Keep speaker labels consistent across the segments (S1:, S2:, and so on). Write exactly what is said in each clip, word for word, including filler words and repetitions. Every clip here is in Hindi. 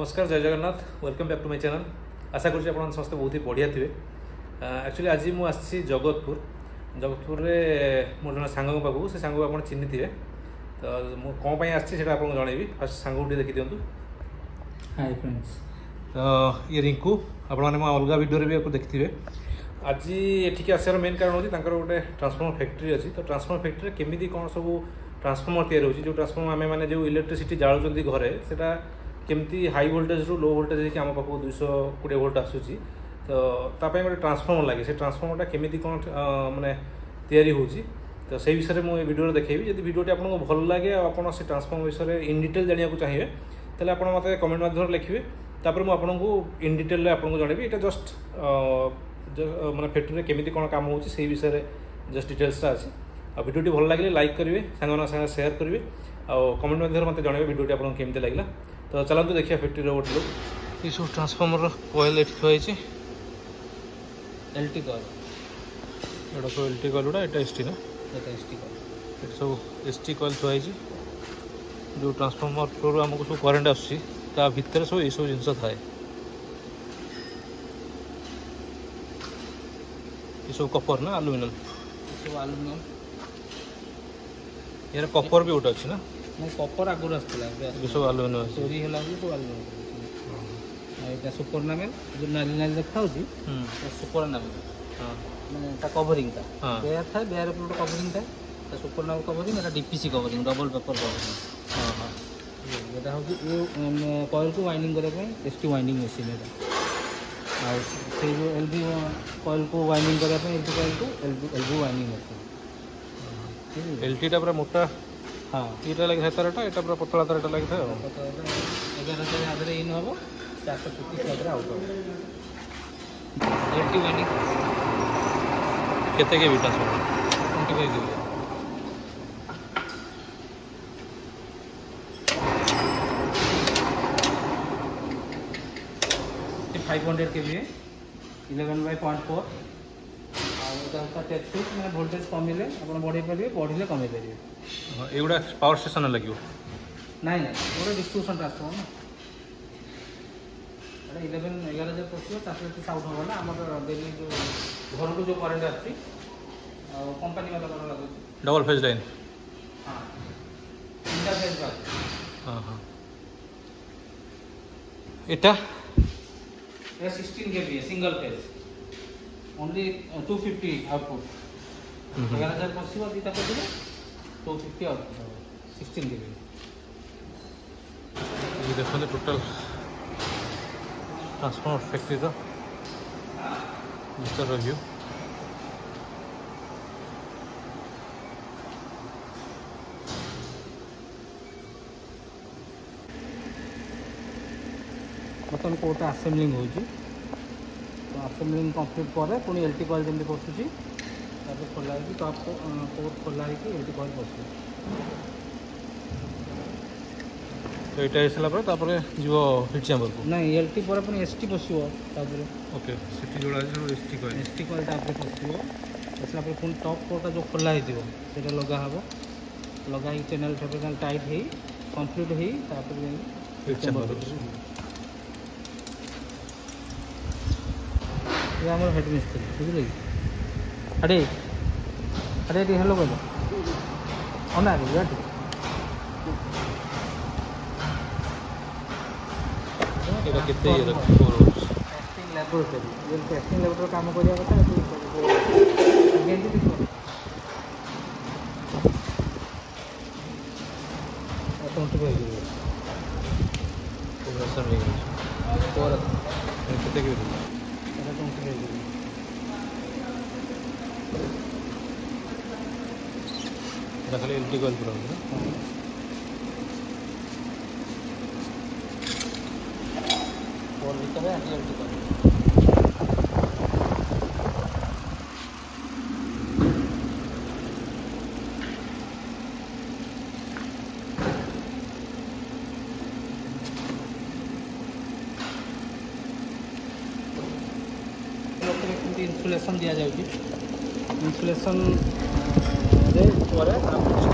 S1: नमस्कार जय Jagannath welcome back to my channel. आशा करुँच आप समस्त बहुत ही बढ़िया थे। एक्चुअली आज मुझे आसी जगतपुर जगतपुर में मोर जन सांग पाखु से सांग आप चिन्ह थे तो मुझे कौन पर आसी आपको जनइबी। फास्ट सांग टे देखी दिंतु।
S2: हाय फ्रेंड्स,
S1: तो ये रिंकू आप अलग वीडियो भी आपको देखिए। आज एठिक आसार मेन कारण होती गोटे ट्रांसफॉर्मर फैक्ट्री अच्छी। तो ट्रांसफॉर्मर फैक्ट्री केमी कौन सब ट्रांसफॉर्मर तैयार होची जो ट्रांसफॉर्मर आम मैंने जो इलेक्ट्रिसिटी जालुँच घरे से केमती हाई वोल्टेज रू लो वोल्टेज आम पाखु दुई सौ कोड़े वोल्ट आसूसी। तो तापाई गोटे ट्रांसफॉर्मर लगे से ट्रांसफॉर्मरटा केमी कौन माने तैयारी होची तो से विषय में वीडियो देखेबी। जब वीडियोटी आपको भल लगे आप से ट्रांसफॉर्मर विषय इन डिटेल जाना चाहिए तेल आप मत कमेंट माध्यम लिखे। तापर मुझे आपको इन डिटेल आपको जनइबी। ये जस्ट माने फैक्ट्री केमी कौन काम हो विषय जस्ट डिटेल्सटा अच्छी। आ वीडियोटी भल लगे लाइक करेंगे सांग साथ सेयार करेंगे और कमेंट मध्य मत जनइबे वीडियोटी आपको केमती लगे। तो चलते देखिए फैक्ट्री गोटे लोग ये सब ट्रांसफॉर्मर कॉइल ये थुआई
S2: एलटी कॉइल
S1: एटा सब एलटी कॉइल गुड़ा एटा एसटी ना
S2: एटा एसटी कॉइल
S1: ये सब एसटी कॉइल थुआई जो ट्रांसफॉर्मर थ्रू आमको सब करेन्ट आसूसी ता भितर सब ये सब जिनस थाए। ये सब कपर ना आलुमिनियम
S2: सब आलुमिनियम
S1: यार कपर भी गोटे अच्छी ना
S2: नहीं कपर आगुरी आसला
S1: सब आलुमिनियम
S2: चोरी है सब आलुमिनियम। यहाँ सुपर नामेल जो नाली नाली देखा सुपर नामेल मैंने कवरिंग बेयर था बेयर ऊपर कवरिंग था सुपर नामेल कवरिंग एटा DPC covering double paper covering. हाँ हाँ यहाँ हूँ कॉइल को वाइंडिंग करने एसटी वाइंडिंग मशीन है से जो एलबी कॉइल को वाइंडिंग करने एलबी कॉइल को एलबी एलबी वाइंडिंग मशीन
S1: एलटीटा पूरा मोटा।
S2: हाँ
S1: ये लगे है तारटा ये पूरा पतला तारटा लगे था
S2: एगार हजार आधे इन हम चार सौ पचीस हजार आउट एलटी वाइंडिंग
S1: केते के भी ट्रांसफॉर्मर
S2: ट्वेंटी फाइव के फाइव हंड्रेड के भी है इलेवन बाय पॉइंट फोर मैंने भोल्टेज कमिले आप बढ़े पारे बढ़े कमे पारे।
S1: एगुड़ा पावर स्टेशन लगे
S2: ना ना गोटे डिस्ट्रीब्यूशन ट्रांसफॉर्मर ना इलेवेन एगार हजार पशु चार आउट हम ना आम डेली जो घर को जो करेन्ट आसी कंपानी वाला लगे
S1: डबल फेज लाइन।
S2: हाँ तीनटा फेज
S1: हाँ हाँ एटा
S2: ये सिक्सटीन के भी है single phase only two fifty output एगार हजार पशु दीटा कर टू फिफ्टी आउटपुट सिक्सटीन के भी
S1: ये देखते टोटल ट्रांसफॉर्मर फैक्ट्री का मिस्टर रिव्यू।
S2: बर्तमान कोटा आसेम्बलिंग हो आसेम्बलिंग कंप्लीट पर पुणी एलटी कॉइल जमी पशुची खोला टॉप पोर्ट खोला एलटी कॉइल पशु।
S1: तो ये सारापर जो हिट चैम्बर को
S2: नहीं एलटी पर पुणी एसटी पशु
S1: ओके सीटी जोड़ा एसटी कॉइल
S2: एसटी कॉइल पशु आसला पुणी टॉप पोर्टा जो खोला होता लगा हम लगा चैनल चैनल टाइट हो कंप्लीट हो
S1: हिट चैम्बर
S2: ये आम हेड मिस्त्री बुझे कि अरे अरे ये हेलो कह अना टेस्टिंग लैबोरेटरी ये टेस्टिंग लैबोरेटरी काम करिया कथा
S1: खाली एलटी कॉइल पूरा
S2: और भीतर है एलटी कॉइल इन्सुलेशन दि जाऊँगी इन्सुलेशन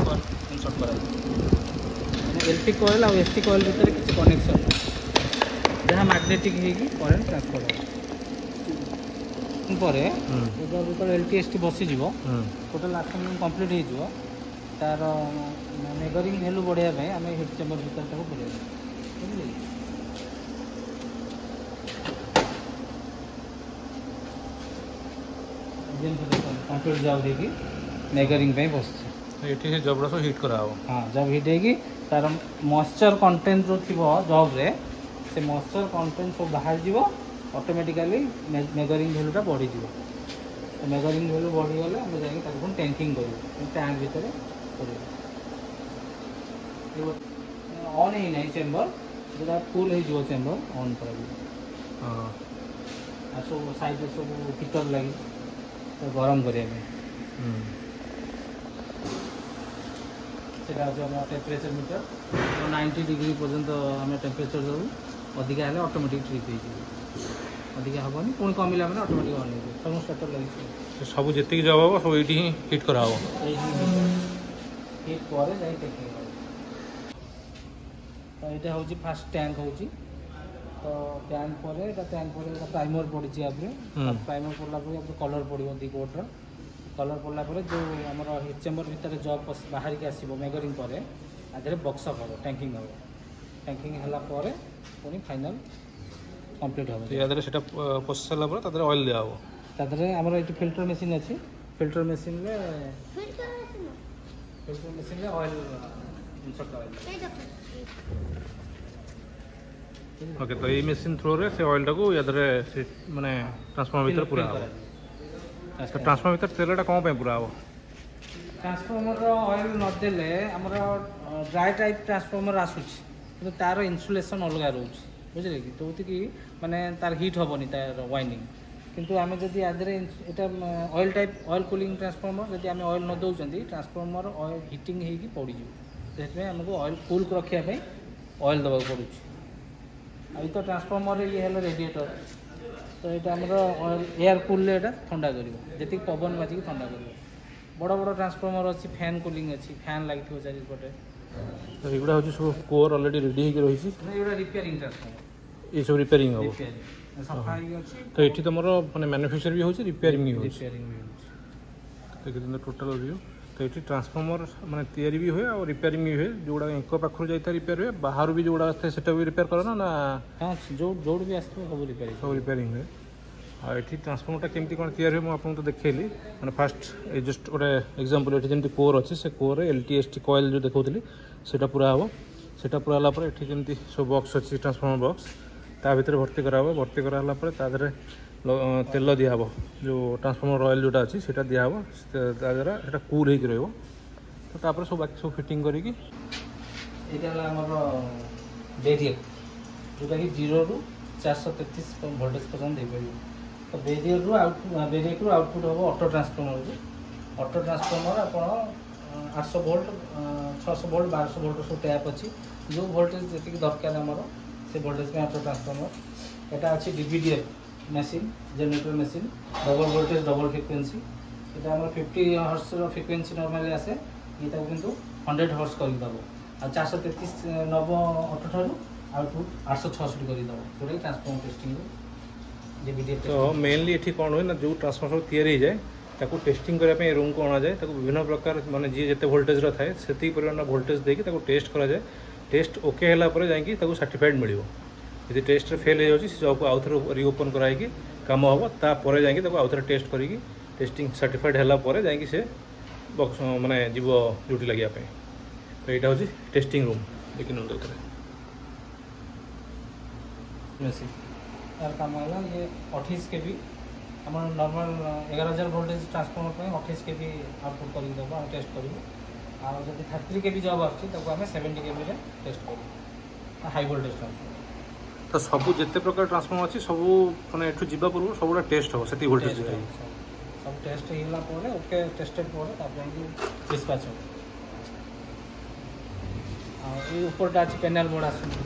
S2: इंसर्ट कर एलटी कॉइल और एसटी कॉइल भितर किसी कनेक्शन जहाँ मैग्नेटिक होगी करेन्ट ट्रांसफर हो जो एल टी एस टी बसीज टोटाल असेंबलिंग कंप्लीट हो तार मेजरिंग वैल्यू बढ़ाया आम हिट चेम्बर भर पूरे बुझे कंप्लीट जब देखिए मेजरिंग बस
S1: ये जब हिट करा
S2: हाँ जब हिट होगी तार मॉइस्चर कंटेंट जो थी जब रे से मॉइस्चर कंटेंट सब बाहर जीव ऑटोमेटिकली मेजरिंग वैल्यूटा बढ़ी जीव तो मेजरिंग वैल्यू बढ़ी गले आम जाए टैंकिंग कर टैंक भितर ऑन ही ना चेम्बर जो फुल हो चेम्बर ऑन कर सब साइड सब हीटर लगे तो गरम करने टेम्परेचर मीटर नाइंटी डिग्री पर्यंत आम टेम्परेचर देव अधिका है ऑटोमेटिक ट्रिप हो अधिका हेनी पुणी कमिला मैंने ऑटोमेटिक ऑन हो थर्मोस्टेटर लगे
S1: सब जी जब हम सब ये हिट करा
S2: हिट पर तो यहाँ हूँ फास्ट टैंक हो तो टैंक पर टैंक पर प्राइमर पड़ी आप प्राइमर पड़ला कलर पड़ो दी कोट्र कलर पड़ला जो आम हिट चेम्बर भितर जब बाहर की आसो मेजरिंग पर आधे बक्स हम टैंकिंग हम टैंकिंग है पुणी फाइनाल कंप्लीट हम
S1: से पशि सारा ऑयल दिया
S2: तादे आमर ये फिल्टर मशीन अच्छी filter machine filter machine oil
S1: okay तो ये मशीन थ्रो रे से ऑयल टाको या माने ट्रांसफॉर्मर भीतर पूरा हो तो ट्रांसफॉर्मर भीतर तेलटा कौन पे पूरा हो
S2: ट्रांसफॉर्मर ऑयल नदेले आमर ड्राई टाइप ट्रांसफॉर्मर आसूची तो तार इन्सुलेशन अलग रोच बुझे कि तो कि माने तार हिट हेनी तार वाइंडिंग किंतु आम जदि आधे यहाँ oil type oil cooling transformer जब आम ऑयल न दौरान ट्रांसफॉर्मर ऑयल हिटिंग होगी पड़ू से आमको ऑयल कूल रखापी ऑयल दवा पड़ू अभी तो ट्रांसफॉर्मर ये है रेडिएटर तो यहाँ आमर एयर कूल ठंडा कर जी पवन बाजिक ठंडा कर बड़ बड़ ट्रांसफॉर्मर अच्छी फैन कूलिंग अच्छी फैन लगी चारिपटे
S1: तो ये हूँ सब कोर ऑलरेडी रेडी होगी रही
S2: रिपेयरिंग ट्रांसफॉर्मर
S1: ये सब रिपेयरिंग हम
S2: सफा
S1: तो ये तुम मैंने मैन्युफैक्चर भी हो रिपेयरिंग भी हो टोटल व्यू तो ये ट्रांसफॉर्मर माने तैयारी भी हुए और रिपेयरिंग भी हुए जोड़ा एक पाखर जाता रिपेयर हुए बाहर भी जोड़ा आते से भी रिपेयर करना ना
S2: हाँ जो जो भी आसते सब रिपेयरिंग
S1: सब रिपेयरिंग हुए और ये ट्रांसफॉर्मरटा केमती कौन तैयारी हुए मुझे तो देखली मैंने फास्ट ये जस्ट गोटे एग्जांपल ये जमी कोर अच्छे से core L T S T coil जो देखी से पूरा हम से पूरा है ये जमी सब बॉक्स अच्छी ट्रांसफॉर्मर बॉक्स ता भर भर्ती करा भर्ती कराला तादे तेल दिहब जो ट्रांसफॉर्मर ऑयल जोटा अच्छी से दिहब द्वारा कूल हो रही तो सब बाकी सब फिटिंग करी
S2: बेरियर जोटा कि जीरो रु चार सौ तेतीस वोल्टेज पर्यटन दे पार तो बेरियर रु आउट बेरियर रु आउटपुट हम ऑटो ट्रांसफॉर्मर ऑटो ट्रांसफॉर्मर आप आठ सौ वोल्ट छः सौ वोल्ट बारह सौ वोल्ट सब टैप अच्छी जो वोल्टेज जी दरकार आमर से वोल्टेज में ऑटो ट्रांसफॉर्मर यहाँ अच्छी DVDF machine generator machine double voltage double frequency यहाँ आम फिफ्टी हर्स फ्रिक्वेंसी नॉर्मली आसे ये किंतु हंड्रेड हर्स करदेव आ चार सौ तेतीस नब ऑटो ठार आउटपुट आठ सौ छठ करदेव जोटा ट्रांसफॉर्मर टेस्टिंग
S1: तो मेनली ये कौन हुए ना जो ट्रांसफॉर्मर तैयारी जाए ताको टेस्टिंग करने रूम को अणा जाए ताको विभिन्न प्रकार माने जी जिते वोल्टेज थाए से परिमाण वोल्टेज देकी ताको टेस्ट करा जाए टेस्ट ओके है जाकि सर्टिफाइड मिल यदि टेस्ट फेल हो जाए जॉब आउ थे रिओपन कराई कम हम तापर जाकि आउ थे टेस्ट करी टेस्टिंग सर्टिफाइड है जाकि से बक्स माने जीव ड्यूटी लगे तो यहाँ हूँ टेस्टिंग रूम देखिए नंदे
S2: यार काम है ये अठाईस के बी आम नॉर्मल एगार हजार वोल्टेज ट्रांसफॉर्मर अठाईस के बी आउटपुट करदेव आम टेस्ट करूँ आउ जब थर्टी थ्री के बी जब आम सेवेन्टी के बी टेस्ट करूँ हाई वोल्टेज ट्रांसफॉर्मर
S1: तो सब जिते प्रकार ट्रांसफॉर्मर अच्छी सब मैंने एठू जीवा पूर्व सब टेस्ट हो से वोल्टेज
S2: सब टेस्ट होगा ओके टेस्टेड पर डिस्पैच हो ये ऊपर अच्छी पैनल बोर्ड आस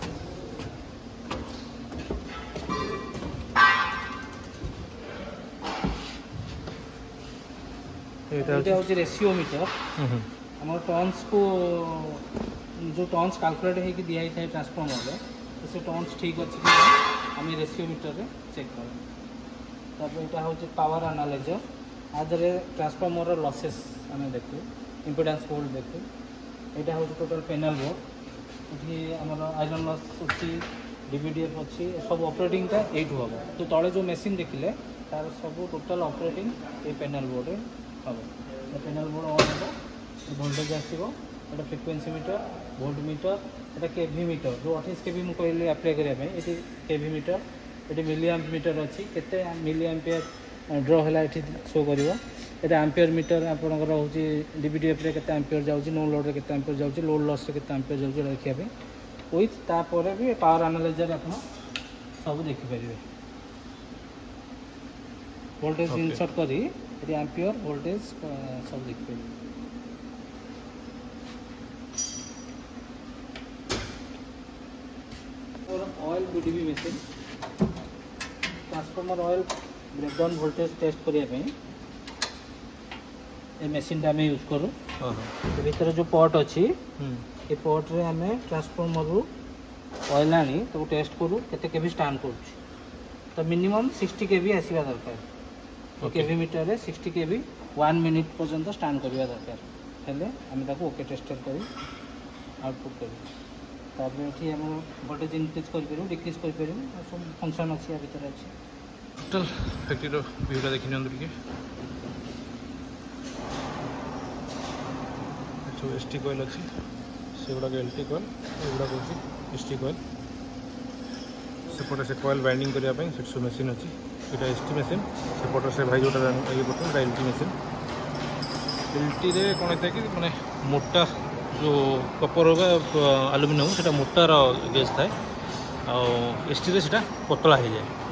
S2: रेशियो मीटर आम टन्स को जो टन्स कैलकुलेट होगी दिखाई था ट्रांसफॉर्मर से टर्न्स ठीक अच्छे कि आम रेसियोमीटर रे चेक कर। यहाँ हूँ पावर एनालाइजर आधे ट्रांसफॉर्मर लसेस आम देखू इम्पिडेंस वोल्ट देखू। यहाँ हूँ टोटल पैनल बोर्ड ये आमर आयरन लस अच्छी डीवीडीएफ अच्छी सब ऑपरेटिंगटा यू हम तो तले जो मशीन देखिले तार सब टोटल ऑपरेटिंग ये पैनल बोर्ड हम पैनल बोर्ड ऑन हो वोल्टेज आसो एटा फ्रिक्वेंसी मीटर वोल्ट मीटर एटा केवी मीटर जो अठाईस केवी मुझे कहली अप्लाई करने ये केवी मीटर ये मिलियम्प मीटर अच्छी केते मिलियम्पियर ड्र है ये शो कर एटा एम्पियर मीटर आपंकर हूँ डीवीडीएफ रे केते एम्पियर जाऊँगी नो लोड रे केते एम्पियर जाऊँगी लोड लॉस रे केते एम्पियर जाऊँगी देखिए विथ तापर भी पावर एनालाइजर आप सब देखिपारे वोल्टेज इनसर्ट करी एम्पियर वोल्टेज सब देखिपारे। Oil BDV machine transformer oil breakdown voltage test करने ये मशीन आम यूज करूँ भीतर जो पॉट अच्छी ये पॉट रे आम ट्रांसफॉर्मर रु ऑयल आनी तो टेस्ट करूँ केते केवी स्टांड कर तो मिनिमम सिक्सटी केवी आसवा दरकार तो केवी मीटर रे सिक्सटी केवी वन मिनिट पर्यंत स्टांड करवा दरकार हेले आम ओके टेस्ट कर आउटपुट कर ये आम वोल्टेज इनक्रीज कर डिक्रीज कर सब फंक्शन अच्छी या भीतर अच्छी
S1: टोटल फैक्ट्री व्यूटा देखी नि टे सब एस टी कॉइल अच्छी से गुड़ाक एल टी कॉइल एगुड़ा हूँ एस टी कॉइल सेपटे से कॉइल बाइंडिंग करने सब मशीन अच्छी यहाँ एस टी मशीन सेपटे से भाई जोटा ये करते L T machine L T रे कौन होता है कि मैंने मोटा जो कपर होगा आलुमिनियम से मोटार गेज थाए आ एस टी रे पतला हो जाए।